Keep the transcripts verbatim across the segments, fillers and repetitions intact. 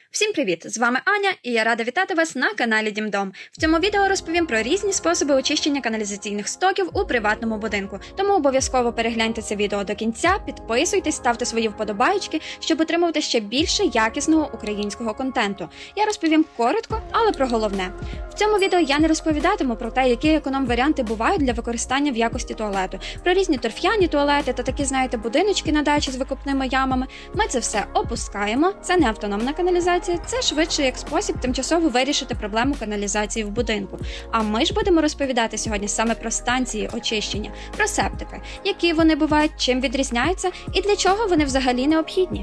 Всім привіт! З вами Аня, і я рада вітати вас на каналі Дімдом. В цьому відео розповім про різні способи очищення каналізаційних стоків у приватному будинку. Тому обов'язково перегляньте це відео до кінця, підписуйтесь, ставте свої вподобайки, щоб отримувати ще більше якісного українського контенту. Я розповім коротко, але про головне. В цьому відео я не розповідатиму про те, які економ-варіанти бувають для використання в якості туалету, про різні торф'яні туалети та такі, знаєте, будиночки на дачі з викопними ямами. Ми це все опускаємо, це не автономна каналізація. Це швидше як спосіб тимчасово вирішити проблему каналізації в будинку. А ми ж будемо розповідати сьогодні саме про станції очищення, про септики, які вони бувають, чим відрізняються і для чого вони взагалі необхідні.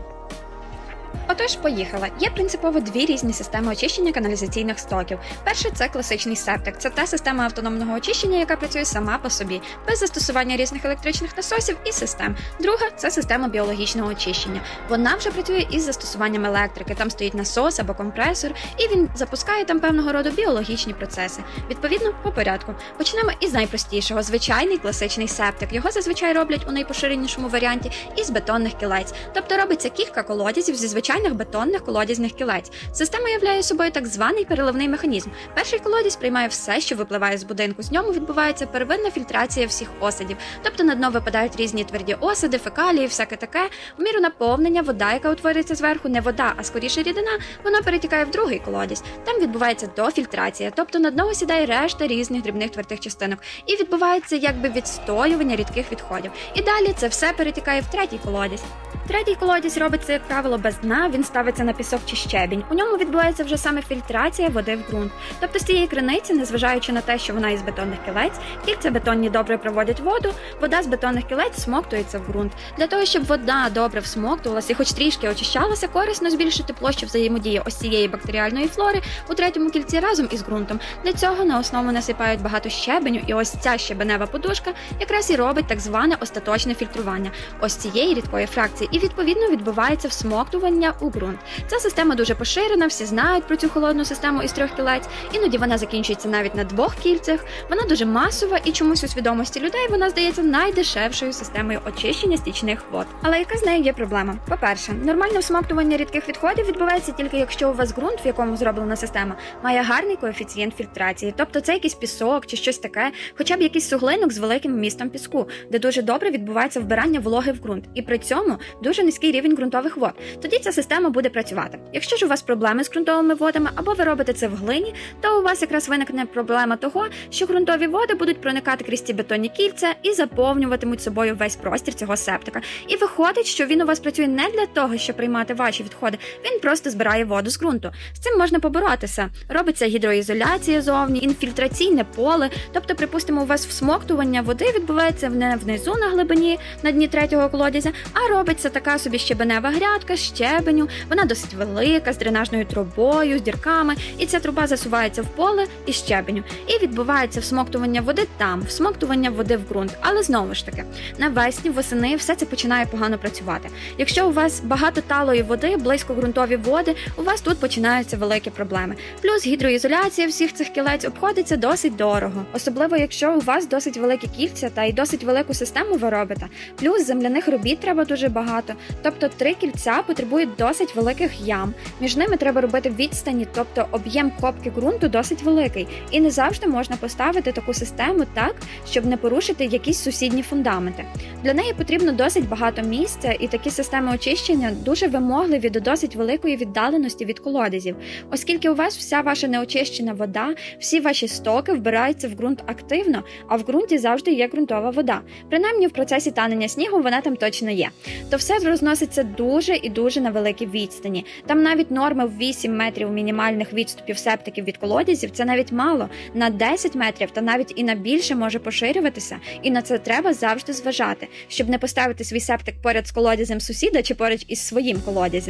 Отож, поїхала. Є принципово дві різні системи очищення каналізаційних стоків. Перше – це класичний септик. Це та система автономного очищення, яка працює сама по собі, без застосування різних електричних насосів і систем. Друга – це система біологічного очищення. Вона вже працює із застосуванням електрики. Там стоїть насос або компресор, і він запускає там певного роду біологічні процеси. Відповідно, по порядку. Почнемо із найпростішого – звичайний класичний септик. Його зазвичай роблять у найпоширенішому варіанті із бетонних кілець. Тобто робиться кілька колодязів зі звичайних бетонних колодязних кілець. Система являє собою так званий переливний механізм. Перший колодязь приймає все, що випливає з будинку. З ньому відбувається первинна фільтрація всіх осадів. Тобто на дно випадають різні тверді осади, фекалії, всяке таке. В міру наповнення вода, яка утворюється зверху, не вода, а скоріше рідина, вона перетікає в другий колодязь. Там відбувається дофільтрація, тобто на дно осідає решта різних дрібних твердих частинок. І відбувається якби відстоювання рідких відходів. І далі це все перетікає в третій колодязь. Третій колодязь робиться, як правило, без дна, він ставиться на пісок чи щебінь. У ньому відбувається вже саме фільтрація води в ґрунт. Тобто з цієї криниці, незважаючи на те, що вона із бетонних кілець, кільця бетонні добре проводять воду, вода з бетонних кілець всмоктується в ґрунт. Для того, щоб вода добре всмоктувалася і хоч трішки очищалася, корисно збільшити площу взаємодії ось цієї бактеріальної флори у третьому кільці разом із ґрунтом. Для цього на основу насипають багато щебеню, і ось ця щебенева подушка якраз і робить так зване остаточне фільтрування ось цієї рідкої фракції. І відповідно відбувається всмоктування у ґрунт. Ця система дуже поширена, всі знають про цю холодну систему із трьох кілець, іноді вона закінчується навіть на двох кільцях, вона дуже масова і чомусь у свідомості людей вона здається найдешевшою системою очищення стічних вод. Але яка з нею є проблема? По-перше, нормальне всмоктування рідких відходів відбувається тільки якщо у вас ґрунт, в якому зроблена система, має гарний коефіцієнт фільтрації, тобто це якийсь пісок чи щось таке, хоча б якийсь суглинок з великим вмістом піску, де дуже добре відбувається вбирання вологи в ґрунт, і при цьому дуже низький рівень ґрунтових вод. Тоді ця система буде працювати. Якщо ж у вас проблеми з ґрунтовими водами, або ви робите це в глині, то у вас якраз виникне проблема того, що ґрунтові води будуть проникати крізь ці бетонні кільця і заповнюватимуть собою весь простір цього септика. І виходить, що він у вас працює не для того, щоб приймати ваші відходи, він просто збирає воду з ґрунту. З цим можна поборотися. Робиться гідроізоляція зовні, інфільтраційне поле, тобто, припустимо, у вас всмоктування води відбувається не внизу на глибині, на дні третього колодязя, а робиться така собі щебенева грядка з щебеню, вона досить велика, з дренажною трубою, з дірками, і ця труба засувається в поле із щебеню. І відбувається всмоктування води там, всмоктування води в ґрунт. Але знову ж таки, навесні, восени все це починає погано працювати. Якщо у вас багато талої води, близько ґрунтові води, у вас тут починаються великі проблеми. Плюс гідроізоляція всіх цих кілець обходиться досить дорого. Особливо, якщо у вас досить великі кільця та й досить велику систему ви робите. Плюс земляних робіт треба дуже багато. Тобто три кільця потребують досить великих ям. Між ними треба робити відстані, тобто об'єм копки ґрунту досить великий. І не завжди можна поставити таку систему так, щоб не порушити якісь сусідні фундаменти. Для неї потрібно досить багато місця, і такі системи очищення дуже вимогливі до досить великої віддаленості від колодязів. Оскільки у вас вся ваша неочищена вода, всі ваші стоки вбираються в ґрунт активно, а в ґрунті завжди є ґрунтова вода. Принаймні в процесі танення снігу вона там точно є. То все розноситься дуже і дуже на великій відстані. Там навіть норми в вісім метрів мінімальних відступів септиків від колодязів – це навіть мало. На десять метрів та навіть і на більше може поширюватися. І на це треба завжди зважати, щоб не поставити свій септик поряд з колодязем сусіда чи поруч із своїм колодязем.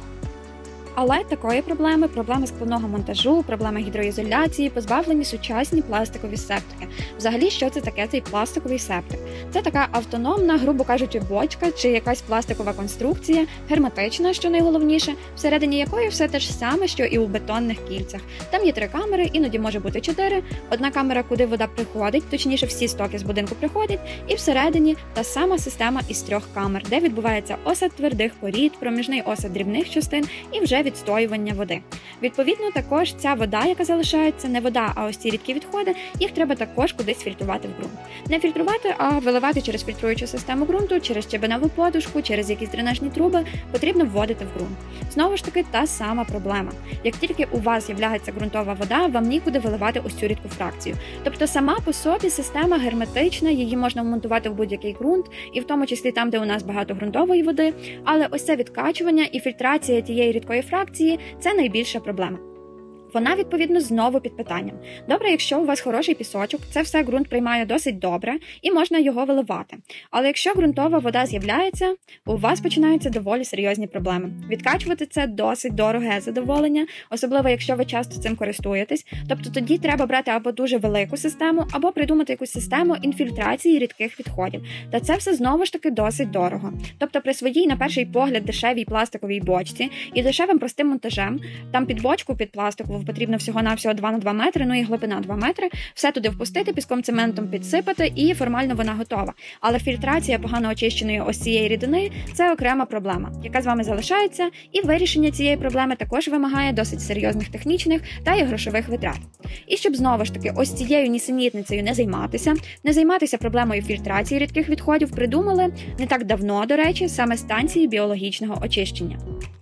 Але такої проблеми, проблеми складного монтажу, проблеми гідроізоляції, позбавлені сучасні пластикові септики. Взагалі, що це таке цей пластиковий септик? Це така автономна, грубо кажучи, бочка чи якась пластикова конструкція, герметична, що найголовніше, всередині якої все те ж саме, що і у бетонних кільцях. Там є три камери, іноді може бути чотири. Одна камера, куди вода приходить, точніше всі стоки з будинку приходять, і всередині та сама система із трьох камер, де відбувається осад твердих порід, проміжний осад дрібних частин і вже відстоювання води. Відповідно, також ця вода, яка залишається, не вода, а ось ці рідкі відходи, їх треба також кудись фільтрувати в ґрунт. Не фільтрувати, а виливати через фільтруючу систему ґрунту, через щебеневу подушку, через якісь дренажні труби потрібно вводити в ґрунт. Знову ж таки, та сама проблема. Як тільки у вас з'являється ґрунтова вода, вам нікуди виливати ось цю рідку фракцію. Тобто сама по собі система герметична, її можна вмонтувати в будь-який ґрунт, і в тому числі там, де у нас багато ґрунтової води, але ось це відкачування і фільтрація тієї рідкої фракції – це найбільша проблема. Вона, відповідно, знову під питанням. Добре, якщо у вас хороший пісочок, це все ґрунт приймає досить добре і можна його виливати. Але якщо ґрунтова вода з'являється, у вас починаються доволі серйозні проблеми. Відкачувати це досить дороге задоволення, особливо якщо ви часто цим користуєтесь. Тобто тоді треба брати або дуже велику систему, або придумати якусь систему інфільтрації рідких відходів. Та це все знову ж таки досить дорого. Тобто при своїй, на перший погляд, дешевій пластиковій бочці і дешевим простим монтажем, там під бочку, під пластикову, потрібно всього-навсього два на два метри, ну і глибина два метри, все туди впустити, піском цементом підсипати і формально вона готова. Але фільтрація погано очищеної ось цієї рідини – це окрема проблема, яка з вами залишається, і вирішення цієї проблеми також вимагає досить серйозних технічних та і грошових витрат. І щоб знову ж таки ось цією нісенітницею не займатися, не займатися проблемою фільтрації рідких відходів, придумали не так давно, до речі, саме станції біологічного очищення.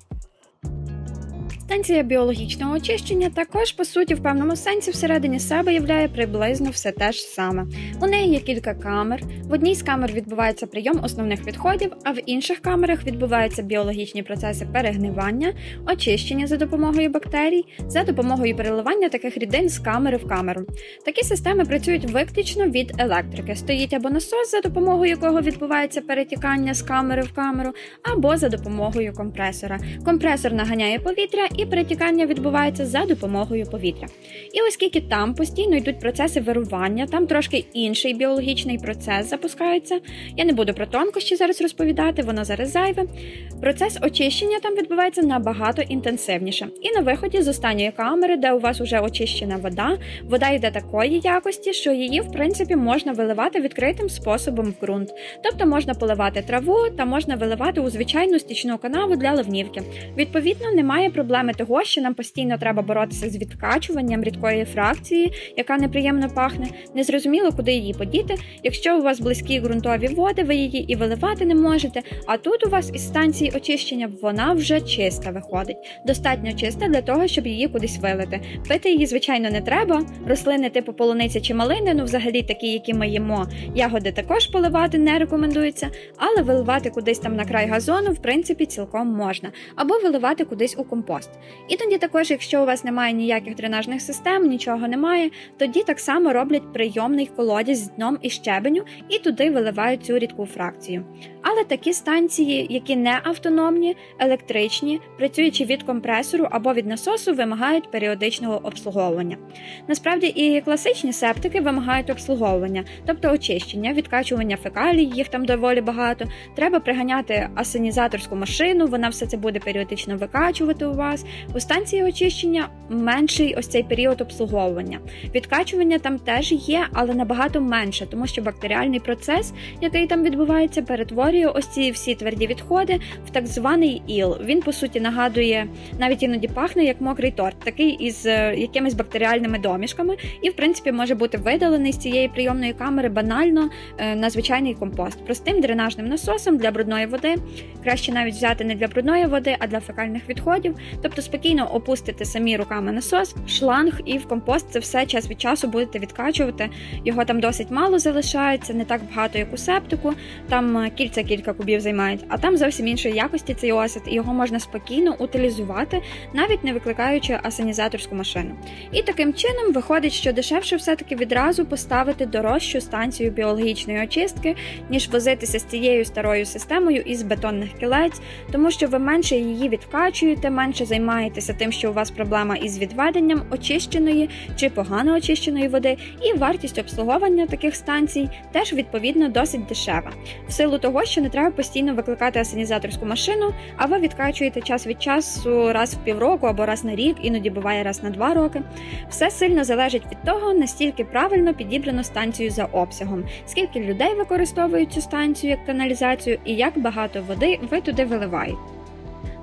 Станція біологічного очищення також, по суті, в певному сенсі всередині себе являє приблизно все те ж саме. У неї є кілька камер. В одній з камер відбувається прийом основних відходів, а в інших камерах відбуваються біологічні процеси перегнивання, очищення за допомогою бактерій, за допомогою переливання таких рідин з камери в камеру. Такі системи працюють виключно від електрики. Стоїть або насос, за допомогою якого відбувається перетікання з камери в камеру, або за допомогою компресора. Компресор наганяє повітря, і перетікання відбувається за допомогою повітря. І оскільки там постійно йдуть процеси вирування, там трошки інший біологічний процес запускається. Я не буду про тонкощі зараз розповідати, воно зараз зайве. Процес очищення там відбувається набагато інтенсивніше. І на виході з останньої камери, де у вас вже очищена вода, вода йде такої якості, що її, в принципі, можна виливати відкритим способом в ґрунт. Тобто можна поливати траву та можна виливати у звичайну стічну канаву для ливнівки. Відповідно, немає проблеми того, що нам постійно треба боротися з відкачуванням рідкої фракції, яка неприємно пахне, незрозуміло, куди її подіти. Якщо у вас близькі ґрунтові води, ви її і виливати не можете, а тут у вас із станції очищення вона вже чиста виходить. Достатньо чиста для того, щоб її кудись вилити. Пити її, звичайно, не треба. Рослини типу полуниці чи малини, ну взагалі такі, які ми їмо, ягоди також поливати не рекомендується, але виливати кудись там на край газону, в принципі, цілком можна. Або виливати кудись у компост. І тоді також, якщо у вас немає ніяких дренажних систем, нічого немає, тоді так само роблять прийомний колодязь з дном і щебеню і туди виливають цю рідку фракцію. Але такі станції, які не автономні, електричні, працюючи від компресору або від насосу, вимагають періодичного обслуговування. Насправді і класичні септики вимагають обслуговування, тобто очищення, відкачування фекалій, їх там доволі багато. Треба приганяти асенізаторську машину, вона все це буде періодично викачувати у вас. У станції очищення менший ось цей період обслуговування. Відкачування там теж є, але набагато менше, тому що бактеріальний процес, який там відбувається, перетворює ось ці всі тверді відходи в так званий іл. Він, по суті, нагадує, навіть іноді пахне, як мокрий торт, такий із якимись бактеріальними домішками, і, в принципі, може бути видалений з цієї прийомної камери банально на звичайний компост. Простим дренажним насосом для брудної води. Краще навіть взяти не для брудної води, а для фекальних відходів. Тобто спокійно опустити самі руками насос, шланг і в компост це все час від часу будете відкачувати. Його там досить мало залишається, не так багато, як у септику. Там кільця кілька кубів займають, а там зовсім іншої якості цей осад, і його можна спокійно утилізувати, навіть не викликаючи асенізаторську машину. І таким чином виходить, що дешевше все-таки відразу поставити дорожчу станцію біологічної очистки, ніж возитися з цією старою системою із бетонних кілець, тому що ви менше її відкачуєте, менше займаєтеся тим, що у вас проблема із відведенням очищеної чи погано очищеної води, і вартість обслуговування таких станцій теж, відповідно, досить дешева. В силу того, що не треба постійно викликати асенізаторську машину, а ви відкачуєте час від часу раз в півроку або раз на рік, іноді буває раз на два роки. Все сильно залежить від того, настільки правильно підібрано станцію за обсягом, скільки людей використовують цю станцію як каналізацію і як багато води ви туди виливаєте.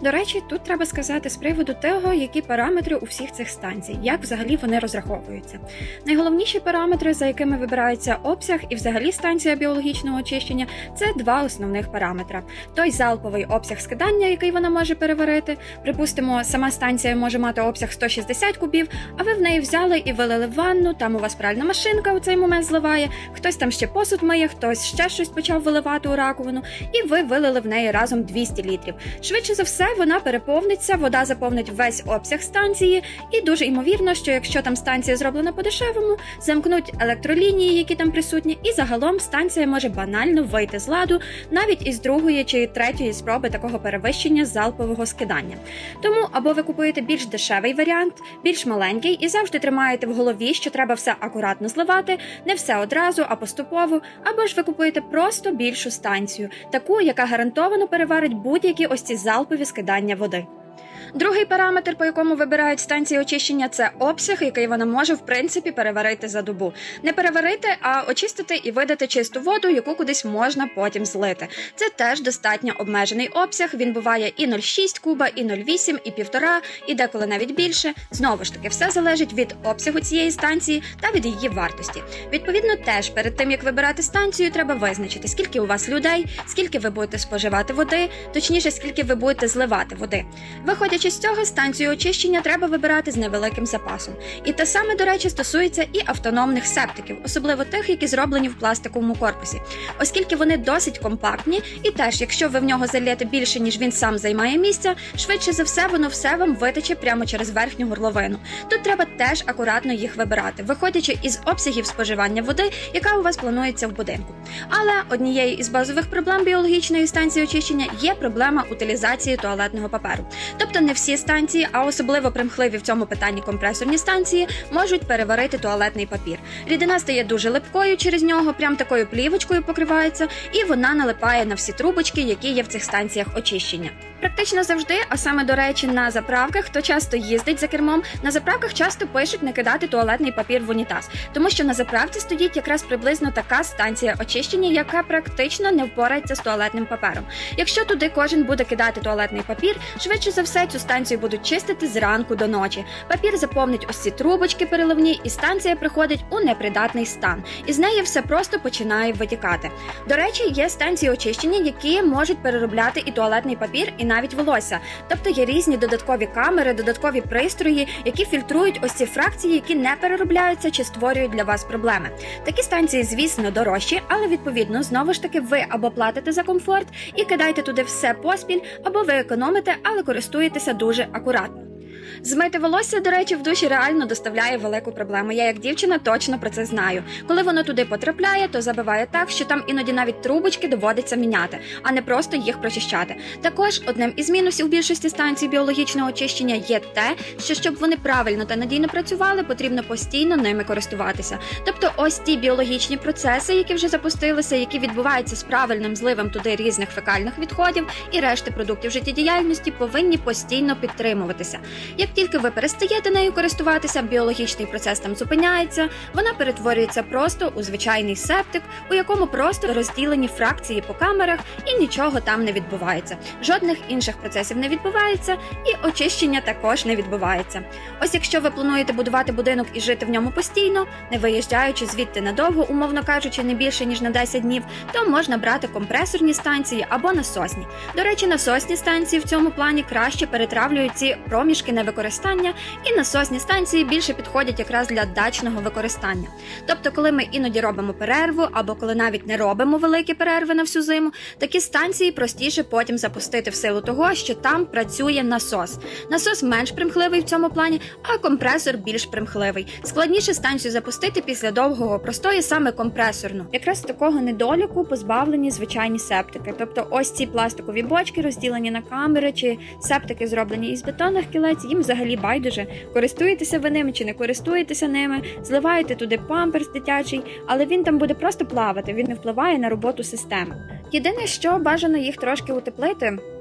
До речі, тут треба сказати з приводу того, які параметри у всіх цих станцій, як взагалі вони розраховуються. Найголовніші параметри, за якими вибирається обсяг і взагалі станція біологічного очищення, це два основних параметри. Той залповий обсяг скидання, який вона може переварити. Припустимо, сама станція може мати обсяг сто шістдесят кубів, а ви в неї взяли і вилили в ванну, там у вас пральна машинка у цей момент зливає, хтось там ще посуд миє, хтось ще щось почав виливати у раковину, і ви вилили в неї разом двісті літрів. Швидше за все, вона переповниться, вода заповнить весь обсяг станції, і дуже ймовірно, що якщо там станція зроблена по-дешевому, замкнуть електролінії, які там присутні, і загалом станція може банально вийти з ладу навіть із другої чи третьої спроби такого перевищення залпового скидання. Тому або ви купуєте більш дешевий варіант, більш маленький, і завжди тримаєте в голові, що треба все акуратно зливати, не все одразу, а поступово, або ж ви купуєте просто більшу станцію, таку, яка гарантовано переварить будь-які ось ці залпові скидання води. Другий параметр, по якому вибирають станції очищення, це обсяг, який вона може, в принципі, переварити за добу. Не переварити, а очистити і видати чисту воду, яку кудись можна потім злити. Це теж достатньо обмежений обсяг, він буває і нуль цілих шість куба, і нуль цілих вісім, і півтора, і деколи навіть більше. Знову ж таки, все залежить від обсягу цієї станції та від її вартості. Відповідно, теж перед тим, як вибирати станцію, треба визначити, скільки у вас людей, скільки ви будете споживати води, точніше, скільки ви будете зливати води. Виходячи з цього, станцію очищення треба вибирати з невеликим запасом. І те саме, до речі, стосується і автономних септиків, особливо тих, які зроблені в пластиковому корпусі, оскільки вони досить компактні, і теж, якщо ви в нього залієте більше, ніж він сам займає місця, швидше за все, воно все вам витече прямо через верхню горловину. Тут треба теж акуратно їх вибирати, виходячи із обсягів споживання води, яка у вас планується в будинку. Але однією із базових проблем біологічної станції очищення є проблема утилізації туалетного паперу. Тобто не всі станції, а особливо примхливі в цьому питанні компресорні станції, можуть переварити туалетний папір. Рідина стає дуже липкою через нього, прям такою плівочкою покривається, і вона налипає на всі трубочки, які є в цих станціях очищення. Практично завжди, а саме, до речі, на заправках, хто часто їздить за кермом, на заправках часто пишуть не кидати туалетний папір в унітаз, тому що на заправці стоїть якраз приблизно така станція очищення, яка практично не впорається з туалетним папером. Якщо туди кожен буде кидати туалетний папір, швидше за все цю станцію будуть чистити зранку до ночі. Папір заповнить ось ці трубочки переливні, і станція приходить у непридатний стан. І з неї все просто починає витікати. До речі, є станції очищення, які можуть переробляти і туалетний папір, і навіть волосся. Тобто є різні додаткові камери, додаткові пристрої, які фільтрують ось ці фракції, які не переробляються чи створюють для вас проблеми. Такі станції, звісно, дорожчі, але відповідно, знову ж таки, ви або платите за комфорт і кидаєте туди все поспіль, або ви економите, але користуєтеся дуже акуратно. Змити волосся, до речі, в душі реально доставляє велику проблему. Я як дівчина точно про це знаю. Коли воно туди потрапляє, то забиває так, що там іноді навіть трубочки доводиться міняти, а не просто їх прочищати. Також одним із мінусів більшості станцій біологічного очищення є те, що щоб вони правильно та надійно працювали, потрібно постійно ними користуватися. Тобто ось ті біологічні процеси, які вже запустилися, які відбуваються з правильним зливом туди різних фекальних відходів і решти продуктів життєдіяльності, повинні постійно підтримуватися. Як тільки ви перестаєте нею користуватися, біологічний процес там зупиняється, вона перетворюється просто у звичайний септик, у якому просто розділені фракції по камерах і нічого там не відбувається. Жодних інших процесів не відбувається і очищення також не відбувається. Ось якщо ви плануєте будувати будинок і жити в ньому постійно, не виїжджаючи звідти надовго, умовно кажучи, не більше ніж на десять днів, то можна брати компресорні станції або насосні. До речі, насосні станції в цьому плані краще перетравлюють ці проміжки невикористання, і насосні станції більше підходять якраз для дачного використання. Тобто, коли ми іноді робимо перерву, або коли навіть не робимо великі перерви на всю зиму, такі станції простіше потім запустити в силу того, що там працює насос. Насос менш примхливий в цьому плані, а компресор більш примхливий. Складніше станцію запустити після довгого простою саме компресорну. Якраз такого недоліку позбавлені звичайні септики. Тобто ось ці пластикові бочки, розділені на камери, чи септики зроблені із бетонних кілець, їм взагалі байдуже, користуєтеся ви ними чи не користуєтеся ними, зливаєте туди памперс дитячий, але він там буде просто плавати, він не впливає на роботу системи. Єдине, що бажано їх трошки утеплити,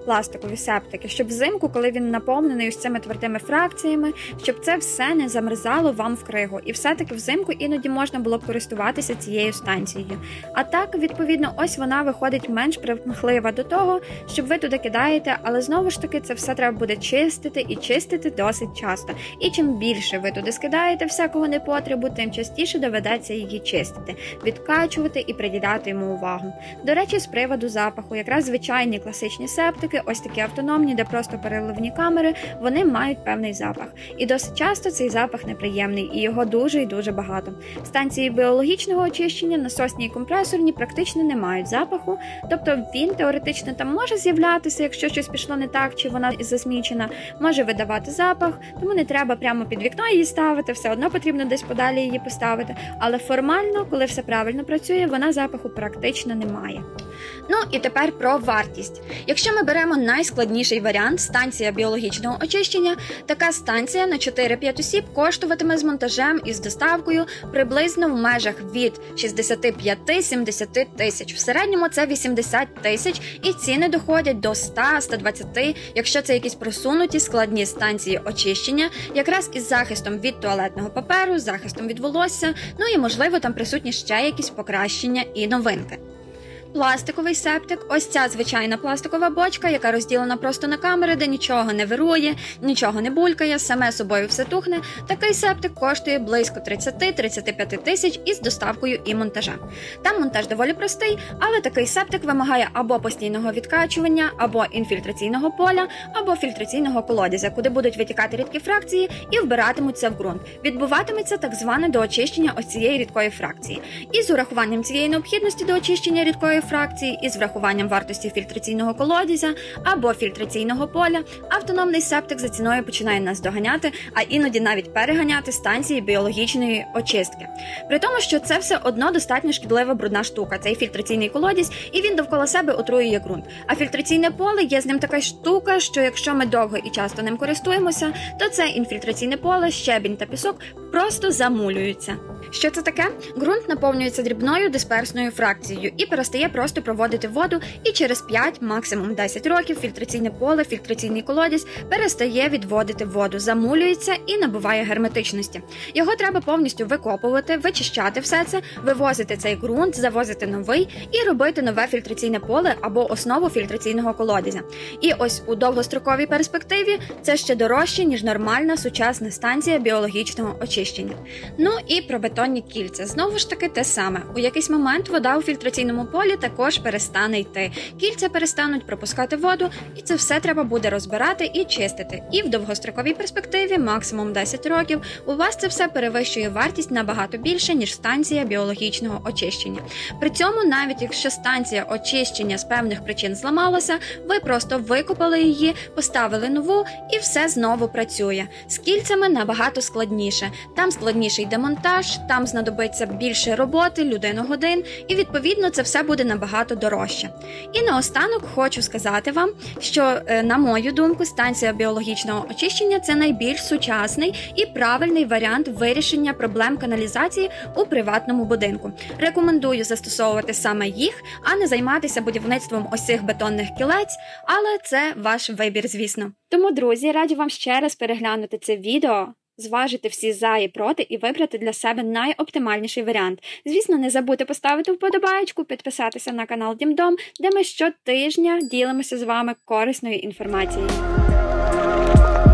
пластикові септики, щоб взимку, коли він наповнений ось цими твердими фракціями, щоб це все не замерзало вам в кригу. І все-таки взимку іноді можна було б користуватися цією станцією. А так, відповідно, ось вона виходить менш примхлива до того, щоб ви туди кидаєте, але знову ж таки це все треба буде чистити і чистити досить часто. І чим більше ви туди скидаєте всякого непотребу, тим частіше доведеться її чистити, відкачувати і приділяти йому увагу. До речі, з приводу запаху, якраз звичайні класичні септики, ось такі автономні, де просто переливні камери, вони мають певний запах. І досить часто цей запах неприємний, і його дуже і дуже багато. Станції біологічного очищення, насосні і компресорні практично не мають запаху, тобто він теоретично там може з'являтися, якщо щось пішло не так, чи вона засмічена, може видавати запах, тому не треба прямо під вікно її ставити, все одно потрібно десь подалі її поставити, але формально, коли все правильно працює, вона запаху практично не має. Ну і тепер про вартість. Якщо ми беремо найскладніший варіант, станція біологічного очищення, така станція на чотири-п'ять осіб коштуватиме з монтажем і з доставкою приблизно в межах від шістдесят п'ять - сімдесят тисяч. В середньому це вісімдесят тисяч, і ціни доходять до сто - сто двадцять, якщо це якісь просунуті складні станції очищення, якраз із захистом від туалетного паперу, захистом від волосся, ну і можливо там присутні ще якісь покращення і новинки. Пластиковий септик, ось ця звичайна пластикова бочка, яка розділена просто на камери, де нічого не вирує, нічого не булькає, саме собою все тухне. Такий септик коштує близько тридцять - тридцять п'ять тисяч із доставкою і монтажем. Там монтаж доволі простий, але такий септик вимагає або постійного відкачування, або інфільтраційного поля, або фільтраційного колодязя, куди будуть витікати рідкі фракції і вбиратимуться в ґрунт. Відбуватиметься так зване доочищення ось цієї рідкої фракції. І з урахуванням цієї необхідності доочищення рідкої фракції і з врахуванням вартості фільтраційного колодязя або фільтраційного поля, автономний септик за ціною починає нас доганяти, а іноді навіть переганяти станції біологічної очистки. При тому, що це все одно достатньо шкідлива брудна штука, цей фільтраційний колодязь, і він довкола себе отруює ґрунт. А фільтраційне поле є з ним така штука, що якщо ми довго і часто ним користуємося, то це інфільтраційне поле, щебінь та пісок просто замулюються. Що це таке? Ґрунт наповнюється дрібною дисперсною фракцією і перестає просто проводити воду, і через п'ять, максимум десять років фільтраційне поле, фільтраційний колодязь перестає відводити воду, замулюється і набуває герметичності. Його треба повністю викопувати, вичищати все це, вивозити цей ґрунт, завозити новий і робити нове фільтраційне поле або основу фільтраційного колодязя. І ось у довгостроковій перспективі це ще дорожче, ніж нормальна сучасна станція біологічного очищення. Ну і про бетонні кільця. Знову ж таки те саме. У якийсь момент вода у фільтраційному полі також перестане йти. Кільця перестануть пропускати воду, і це все треба буде розбирати і чистити. І в довгостроковій перспективі, максимум десять років, у вас це все перевищує вартість набагато більше, ніж станція біологічного очищення. При цьому, навіть якщо станція очищення з певних причин зламалася, ви просто викопали її, поставили нову і все знову працює. З кільцями набагато складніше. Там складніший демонтаж, там знадобиться більше роботи, людиногодин, і відповідно це все буде набагато дорожче. І наостанок хочу сказати вам, що, на мою думку, станція біологічного очищення – це найбільш сучасний і правильний варіант вирішення проблем каналізації у приватному будинку. Рекомендую застосовувати саме їх, а не займатися будівництвом ось цих бетонних кілець, але це ваш вибір, звісно. Тому, друзі, раджу вам ще раз переглянути це відео, зважити всі за і проти і вибрати для себе найоптимальніший варіант. Звісно, не забудьте поставити вподобаєчку, підписатися на канал Дімдом, де ми щотижня ділимося з вами корисною інформацією.